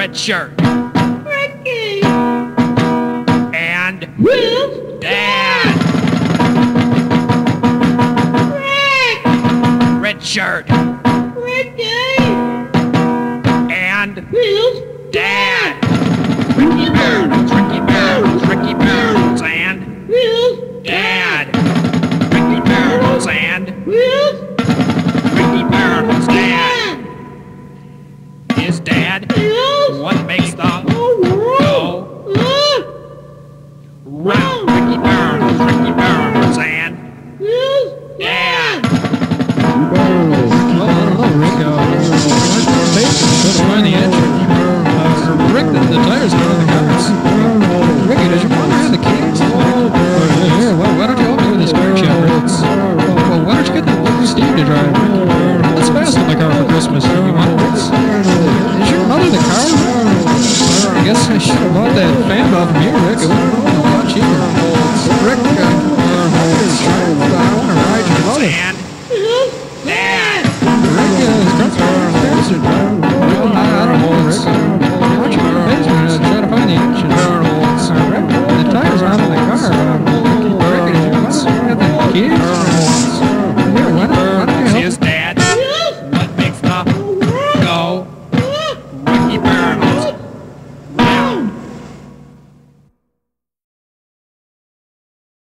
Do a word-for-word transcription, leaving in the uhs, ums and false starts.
red shirt. Ricky. And Will's Dad. Rick. Red shirt. Ricky. And Will's Dad. Ricky Bounds, Ricky Bounds, Ricky Bounds, and Will's Dad. Ricky Bounds, and Will's Ricky Bounds, Dad. His dad. Will's